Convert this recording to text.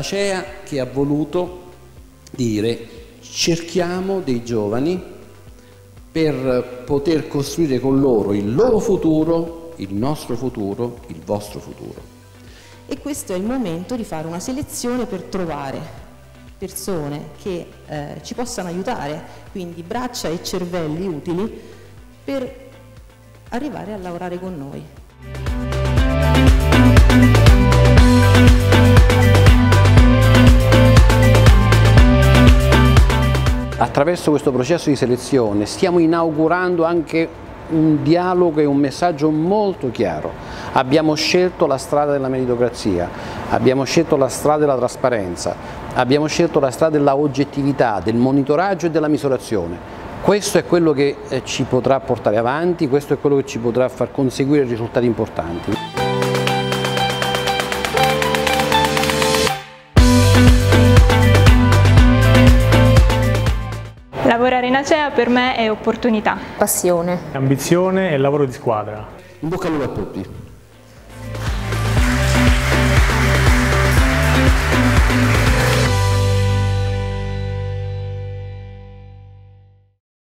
l'ACEA che ha voluto dire: cerchiamo dei giovani per poter costruire con loro il loro futuro, il nostro futuro, il vostro futuro. E questo è il momento di fare una selezione per trovare persone che ci possano aiutare, quindi braccia e cervelli utili per arrivare a lavorare con noi. Attraverso questo processo di selezione stiamo inaugurando anche un dialogo e un messaggio molto chiaro. Abbiamo scelto la strada della meritocrazia, abbiamo scelto la strada della trasparenza, abbiamo scelto la strada della oggettività, del monitoraggio e della misurazione. Questo è quello che ci potrà portare avanti, questo è quello che ci potrà far conseguire risultati importanti. Lavorare in ACEA per me è opportunità, passione, ambizione e lavoro di squadra. In bocca al lupo a tutti.